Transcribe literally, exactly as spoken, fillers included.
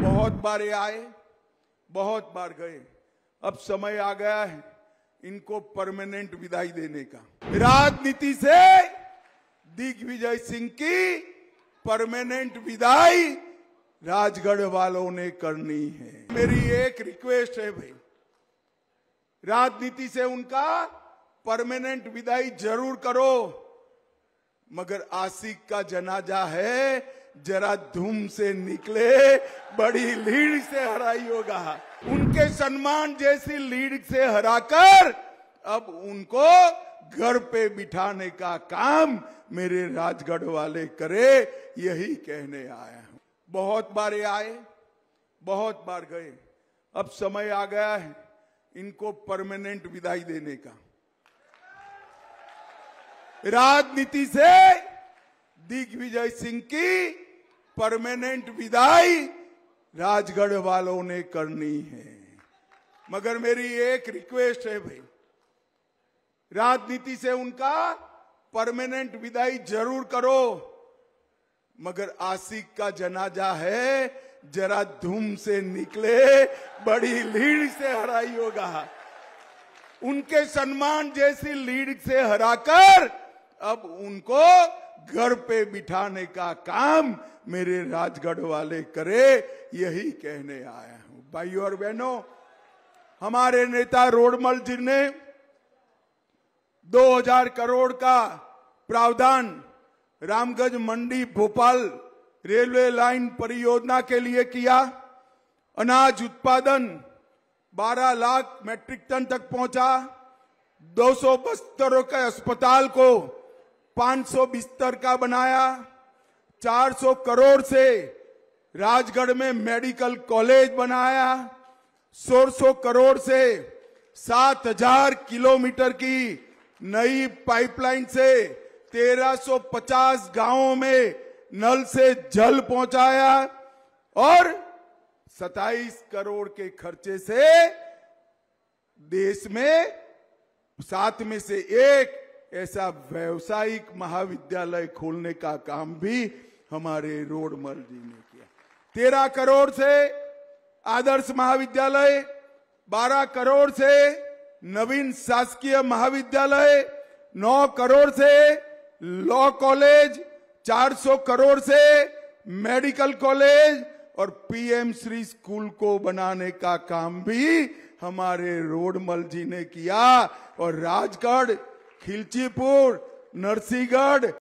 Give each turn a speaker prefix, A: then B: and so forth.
A: बहुत बार ये आए, बहुत बार गए, अब समय आ गया है इनको परमानेंट विदाई देने का। राजनीति से दिग्विजय सिंह की परमानेंट विदाई राजगढ़ वालों ने करनी है। मेरी एक रिक्वेस्ट है भाई, राजनीति से उनका परमानेंट विदाई जरूर करो, मगर आशिक का जनाजा है, जरा धूम से निकले, बड़ी लीड से हराई होगा। उनके सम्मान जैसी लीड से हराकर अब उनको घर पे बिठाने का काम मेरे राजगढ़ वाले करे, यही कहने आया हूं। बहुत बार ये आए, बहुत बार गए, अब समय आ गया है इनको परमानेंट विदाई देने का। राजनीति से दिग्विजय सिंह की परमानेंट विदाई राजगढ़ वालों ने करनी है, मगर मेरी एक रिक्वेस्ट है भाई, राजनीति से उनका परमानेंट विदाई जरूर करो, मगर आशिक का जनाजा है, जरा धूम से निकले, बड़ी लीड से हराई होगा। उनके सम्मान जैसी लीड से हराकर अब उनको घर पे बिठाने का काम मेरे राजगढ़ वाले करे, यही कहने आया हूं। भाइयों और बहनों, हमारे नेता रोडमल जी ने दो हज़ार करोड़ का प्रावधान रामगंज मंडी भोपाल रेलवे लाइन परियोजना के लिए किया। अनाज उत्पादन बारह लाख मैट्रिक टन तक पहुंचा। दो सौ बिस्तरों के अस्पताल को पाँच सौ बिस्तर का बनाया। चार सौ करोड़ से राजगढ़ में मेडिकल कॉलेज बनाया। सोलह सौ करोड़ से सात हजार किलोमीटर की नई पाइपलाइन से तेरह सौ पचास गांवों में नल से जल पहुंचाया और सत्ताईस करोड़ के खर्चे से देश में सात में से एक ऐसा व्यावसायिक महाविद्यालय खोलने का काम भी हमारे रोडमल जी ने किया। तेरह करोड़ से आदर्श महाविद्यालय, बारह करोड़ से नवीन शासकीय महाविद्यालय, नौ करोड़ से लॉ कॉलेज, चार सौ करोड़ से मेडिकल कॉलेज और पीएम श्री स्कूल को बनाने का काम भी हमारे रोडमल जी ने किया। और राजगढ़, खिलचीपुर, नरसिंहगढ़